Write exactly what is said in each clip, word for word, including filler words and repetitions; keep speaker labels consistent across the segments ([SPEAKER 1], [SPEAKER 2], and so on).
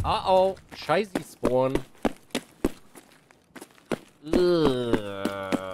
[SPEAKER 1] Ah, oh. Scheiße, Spawn. Ugh.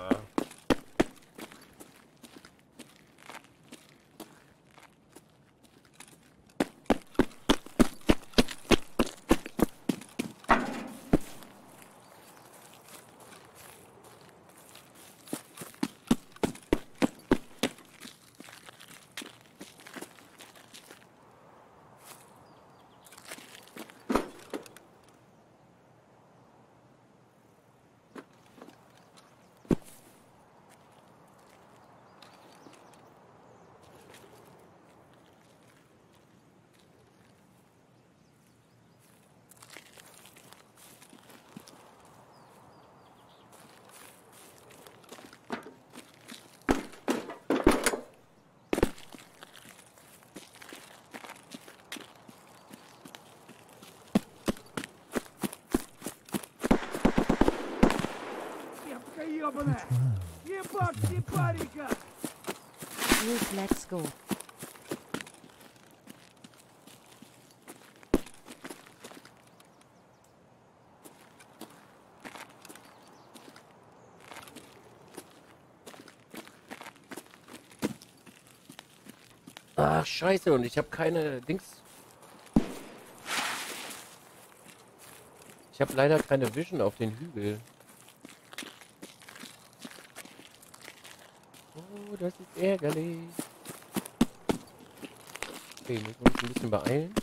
[SPEAKER 2] Ruth, let's go.
[SPEAKER 1] Ach, scheiße, und ich habe keine Dings. Ich habe leider keine Vision auf den Hügel. Oh, das ist ärgerlich. Okay, müssen wir uns ein bisschen beeilen.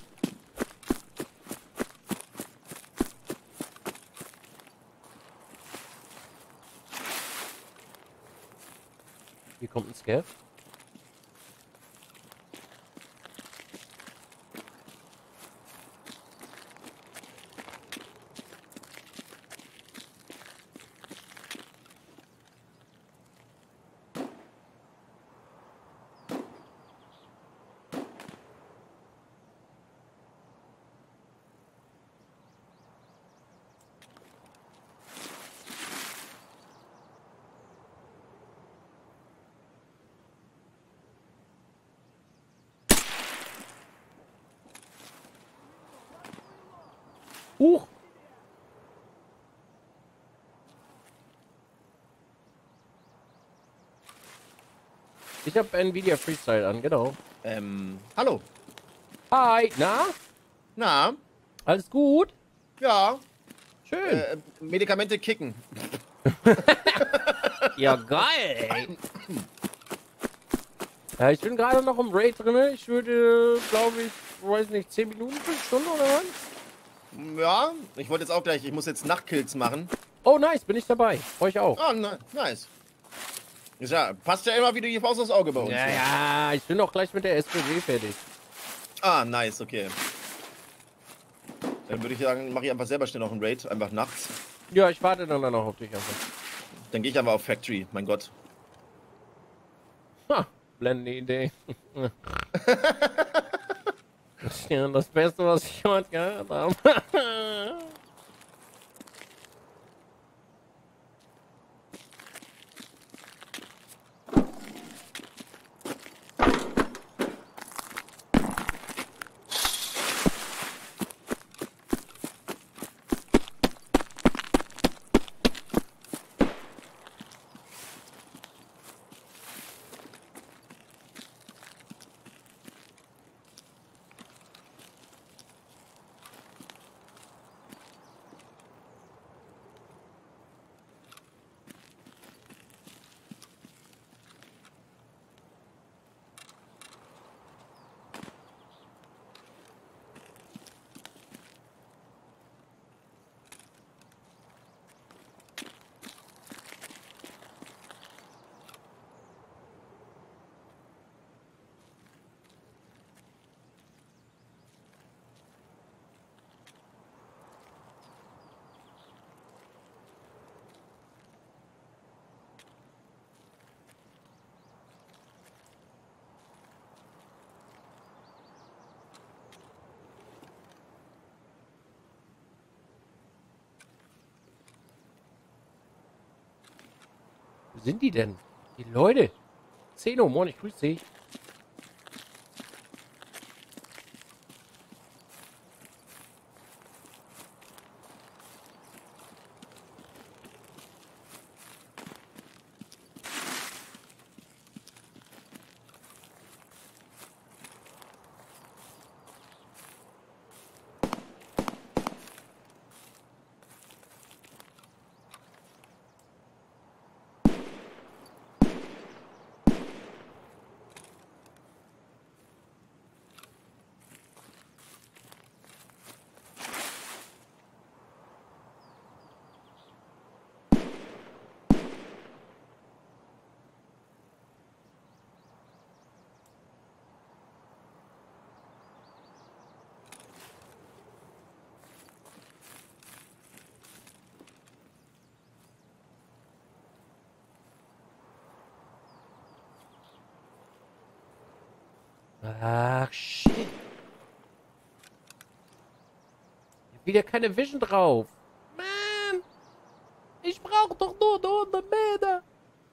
[SPEAKER 1] Hier kommt ein Scav. Huch! Ich habe Nvidia Freestyle an, genau.
[SPEAKER 3] Ähm, hallo.
[SPEAKER 1] Hi, na?
[SPEAKER 3] Na?
[SPEAKER 1] Alles gut?
[SPEAKER 3] Ja.
[SPEAKER 1] Schön.
[SPEAKER 3] Äh, Medikamente kicken.
[SPEAKER 1] Ja, geil. Ja, ich bin gerade noch im Raid drin. Ich würde, glaube ich, weiß nicht, zehn Minuten, fünf Stunden oder was?
[SPEAKER 3] Ja, ich wollte jetzt auch gleich, ich muss jetzt Nachtkills machen.
[SPEAKER 1] Oh, nice, bin ich dabei. Euch auch.
[SPEAKER 3] Ah, na, nice. Ist ja, passt ja immer wieder die Faust aufs Auge bei uns.
[SPEAKER 1] Ja,
[SPEAKER 3] hier.
[SPEAKER 1] ja, ich bin auch gleich mit der S P W fertig.
[SPEAKER 3] Ah, nice, okay. Dann würde ich sagen, mache ich einfach selber schnell noch einen Raid, einfach nachts.
[SPEAKER 1] Ja, ich warte dann noch auf dich einfach.
[SPEAKER 3] Dann gehe ich einfach auf Factory, mein Gott.
[SPEAKER 1] Ha, blendende Idee. Das ist ja das Beste, was ich heute gehört habe. Wo sind die denn? Die Leute. Zeno, moin, ich grüße dich. Ach, shit. Wieder keine Vision drauf. Mann. Ich brauche doch nur hundert Meter.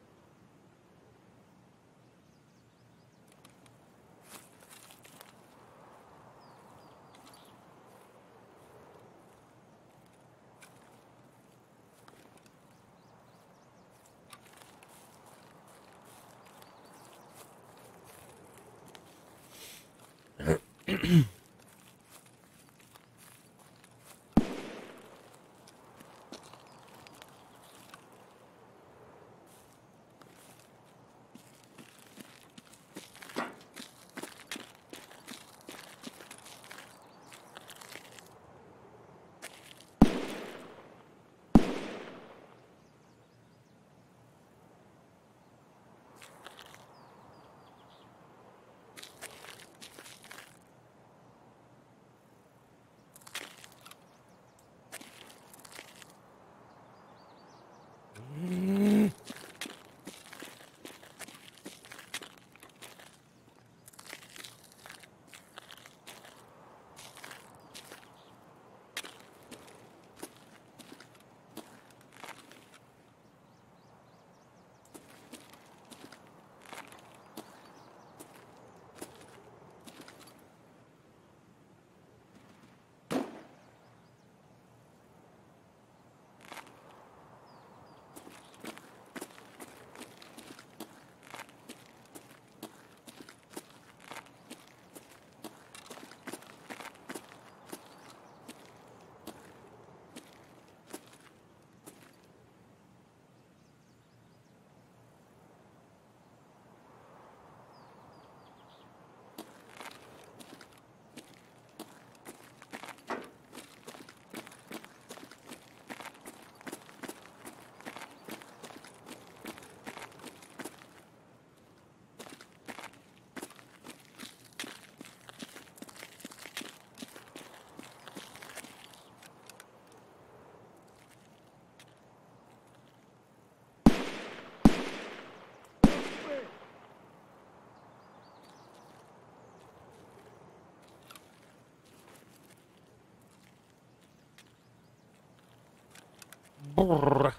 [SPEAKER 1] Brrr.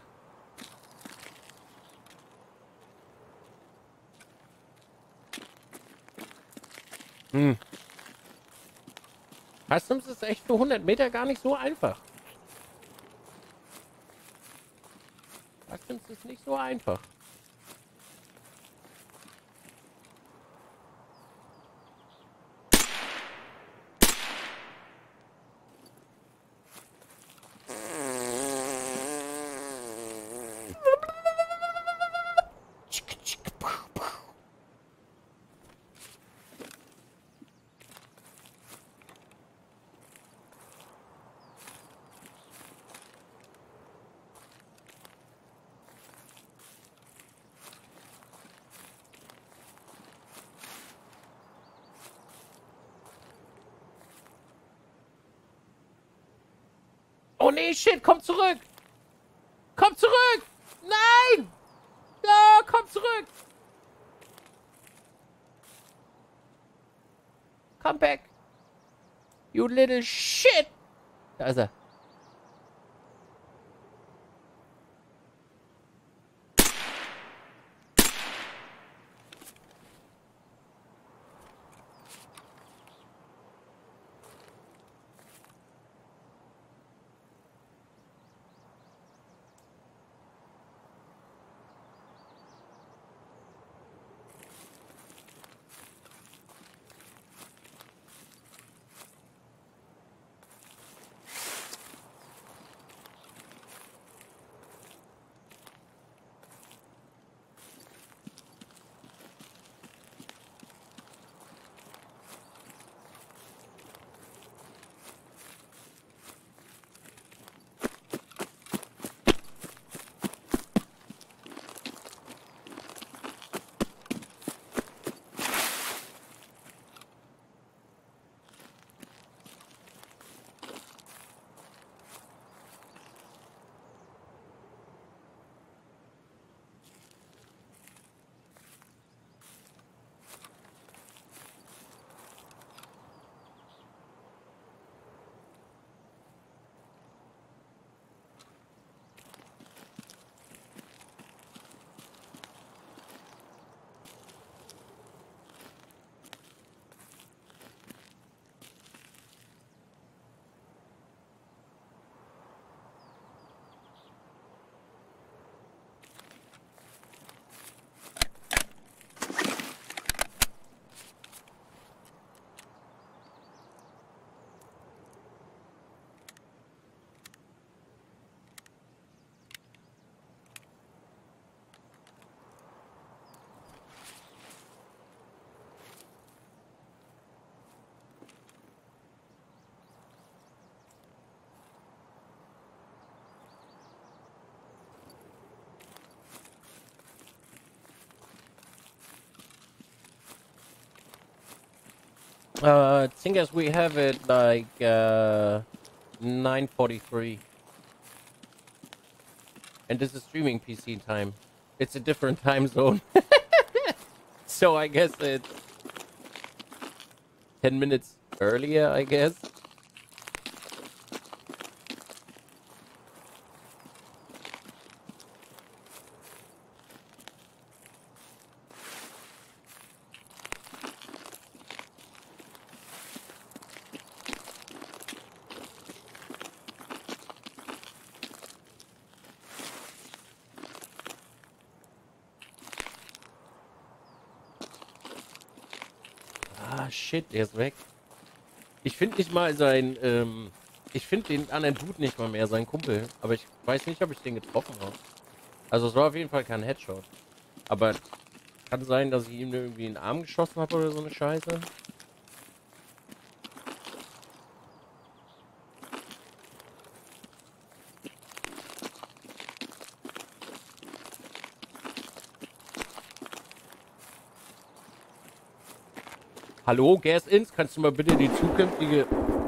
[SPEAKER 1] Hm. Customs ist echt für hundert Meter gar nicht so einfach. Customs ist nicht so einfach. Oh nee, shit, komm zurück! Komm zurück! Nein! Ja, komm zurück! Come back! You little shit! Da ist er. Uh, thing is, we have it like uh, nine forty-three, and this is streaming P C time. It's a different time zone, so I guess it's ten minutes earlier. I guess. Ah, shit, der ist weg. Ich finde nicht mal sein, ähm, ich finde den anderen Dude nicht mal mehr, sein Kumpel. Aber ich weiß nicht, ob ich den getroffen habe. Also es war auf jeden Fall kein Headshot. Aber kann sein, dass ich ihm irgendwie in den Arm geschossen habe oder so eine Scheiße. Hallo, Gas Ins, kannst du mal bitte die zukünftige...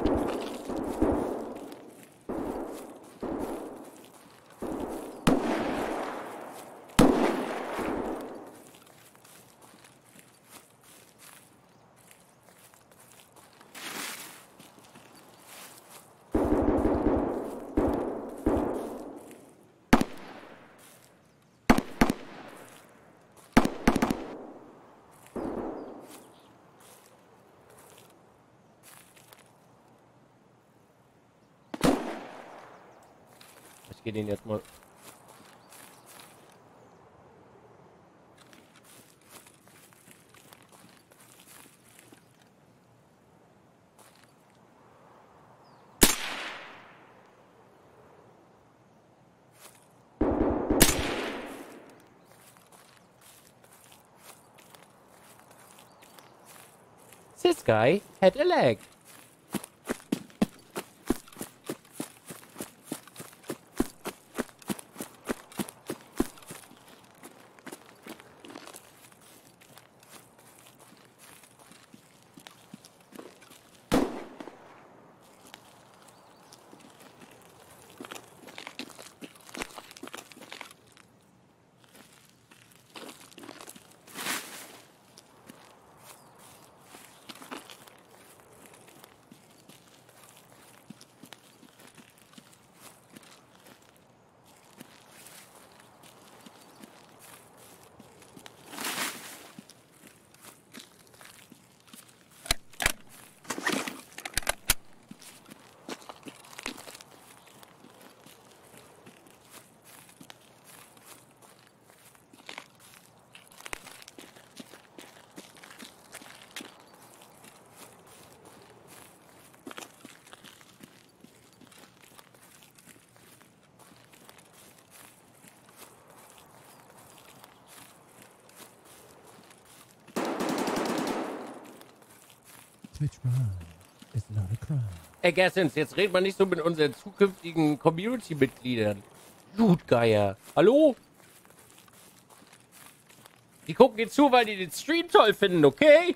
[SPEAKER 1] Ich gehe den jetzt mal... This guy had a leg.
[SPEAKER 4] Twitch Prime is not a crime.
[SPEAKER 1] Ey, Gassens, jetzt redet man nicht so mit unseren zukünftigen Community-Mitgliedern. Blutgeier. Hallo? Die gucken dir zu, weil die den Stream toll finden, okay?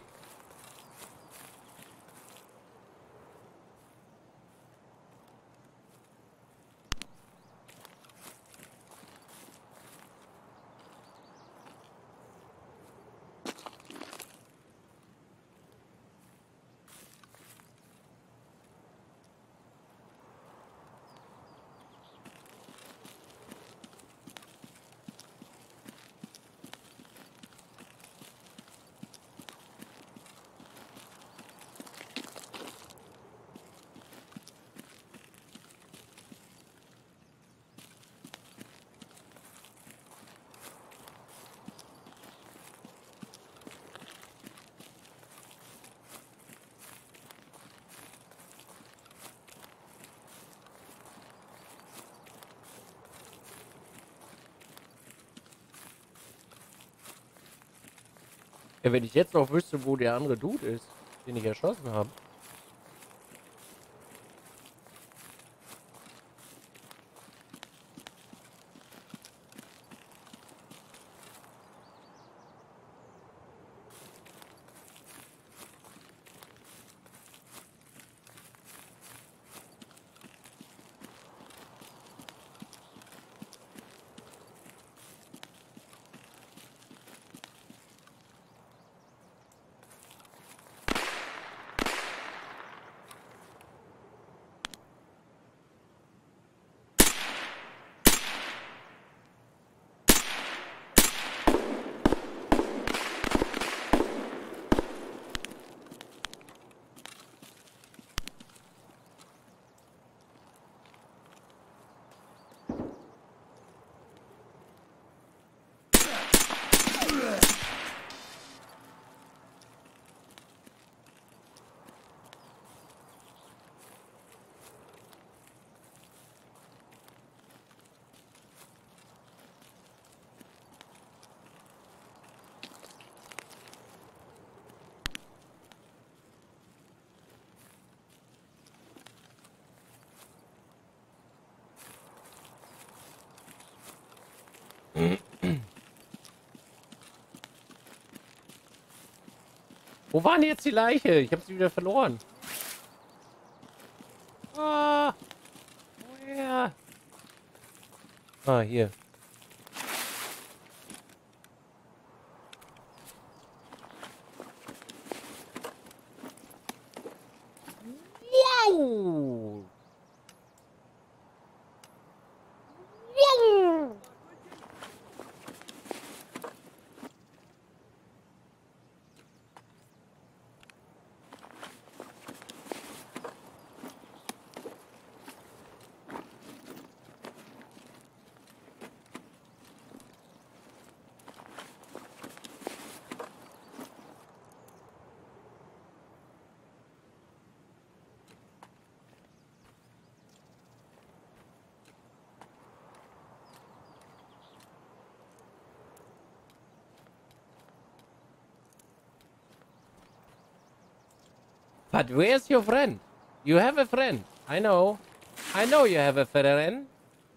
[SPEAKER 1] Ja, wenn ich jetzt noch wüsste, wo der andere Dude ist, den ich erschossen habe. Wo war denn jetzt die Leiche? Ich habe sie wieder verloren. Ah. Woher? Ah, hier. Wow! Wow! But where's your friend? You have a friend. I know. I know you have a friend.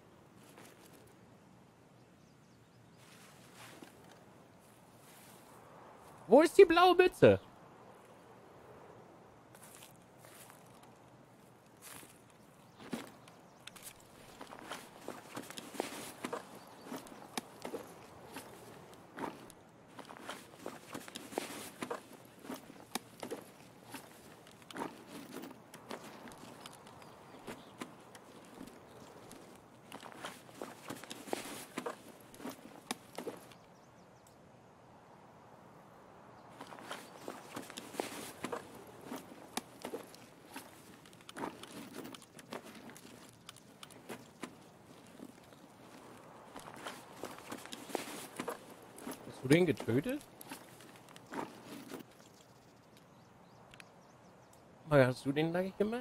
[SPEAKER 1] Wo ist die blaue Mütze? Hast du den getötet? Mal, hast du den gleich gemacht?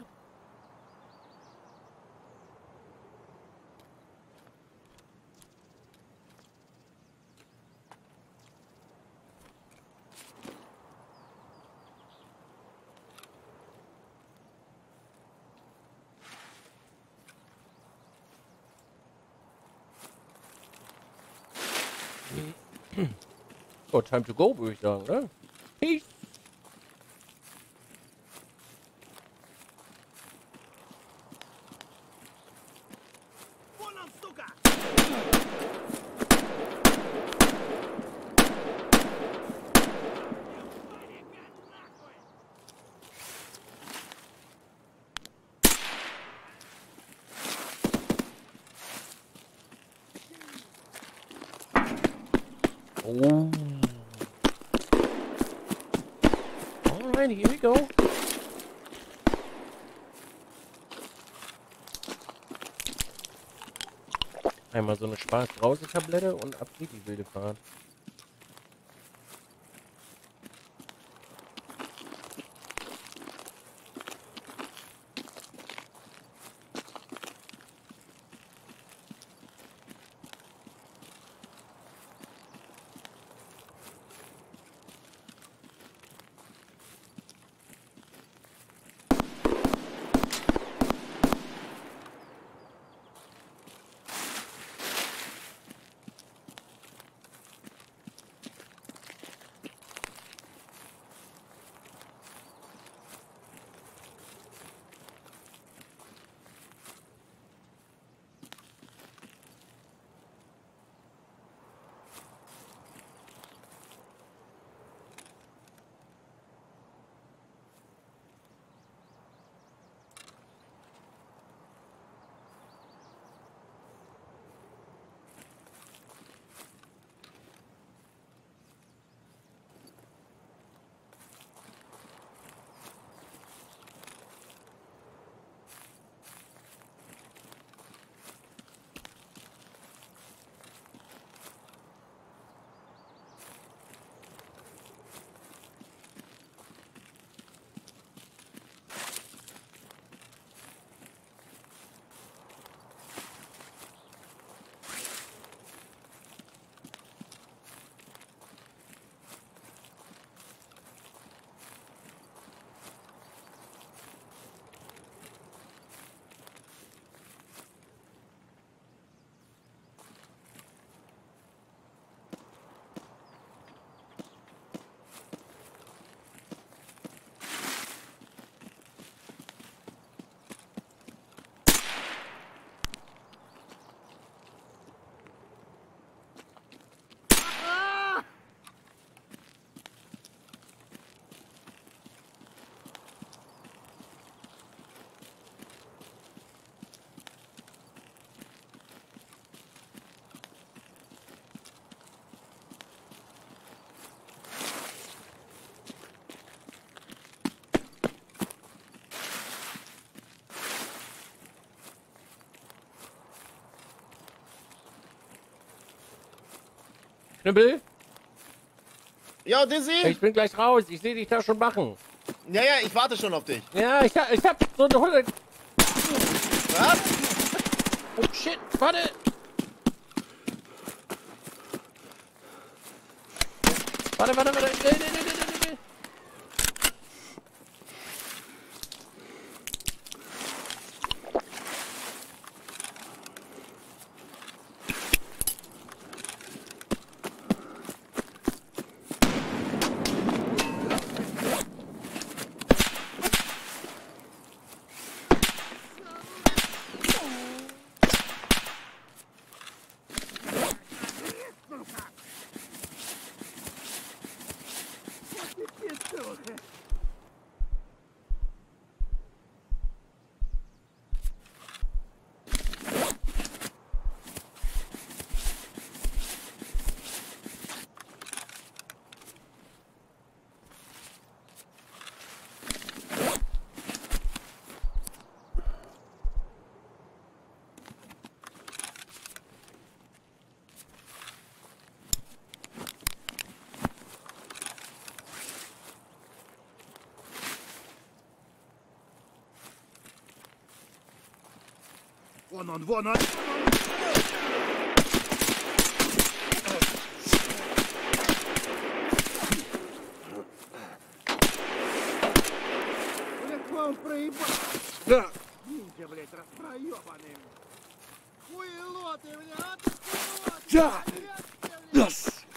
[SPEAKER 1] Oh, time to go, würde ich sagen, ne? Peace. Oh. Alright, here we go. Einmal so eine Spaß-Brause-Tablette und ab geht die wilde Fahrt. Knüppel?
[SPEAKER 3] Ja, Dizzy?
[SPEAKER 1] Ich bin gleich raus. Ich sehe dich da schon machen.
[SPEAKER 3] Ja, ja, ich warte schon auf dich.
[SPEAKER 1] Ja, ich hab, ich hab so eine hundert...
[SPEAKER 3] Was?
[SPEAKER 1] Oh, shit. Warte. Warte, warte, warte. Nee, nee, nee, nee, nee, nee.
[SPEAKER 3] Вон он, вон он! Блядь, вам проебал! Да! Видите, блядь, распроебанный! Хуело ты, блядь! А ты хуело! Да! Да!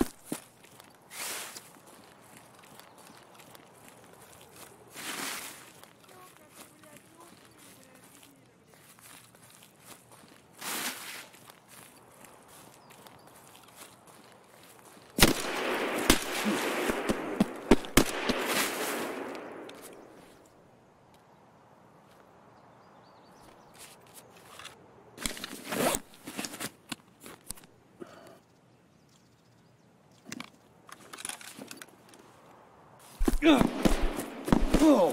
[SPEAKER 3] Oh!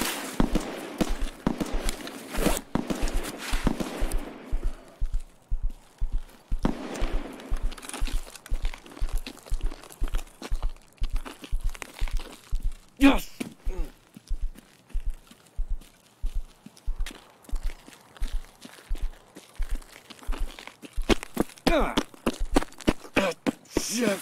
[SPEAKER 3] Yes! Ah! Shit!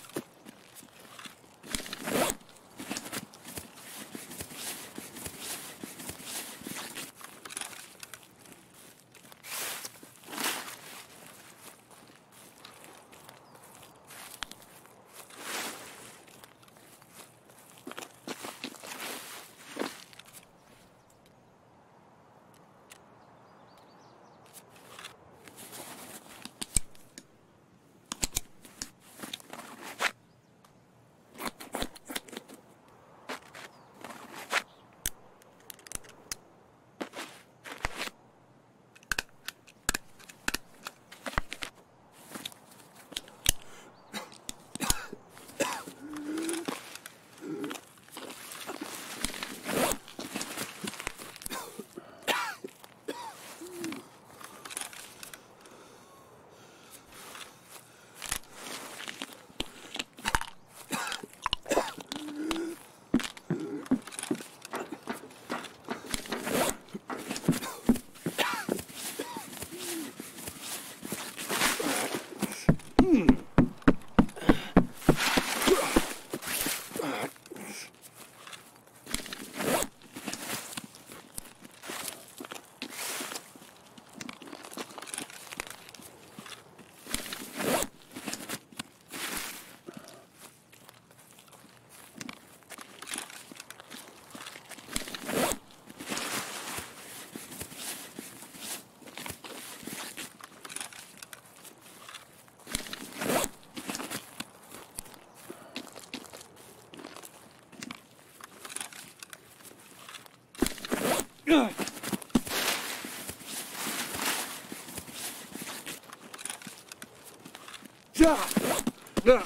[SPEAKER 3] Ja! Ja!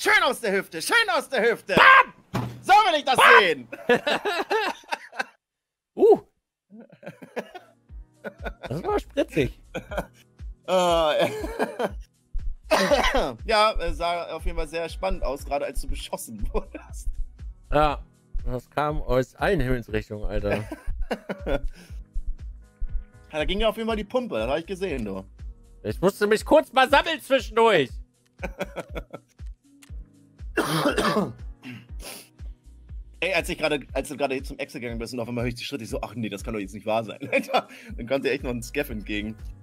[SPEAKER 5] Schön aus der Hüfte, schön aus der Hüfte. Bam! So will ich das Bam! sehen.
[SPEAKER 1] uh. Das war spritzig.
[SPEAKER 5] Uh, ja, sah auf jeden Fall sehr spannend aus, gerade als du beschossen wurdest.
[SPEAKER 1] Ja, das kam aus allen Himmelsrichtungen, Alter.
[SPEAKER 5] Ja, da ging ja auf jeden Fall die Pumpe, das habe ich gesehen, du.
[SPEAKER 1] Ich musste mich kurz mal sammeln zwischendurch.
[SPEAKER 5] Ey, als ich gerade, als du gerade zum Exit gegangen bist und auf einmal höre ich die Schritte, ich so, ach nee, das kann doch jetzt nicht wahr sein. Dann kommt dir echt noch ein Scaff entgegen.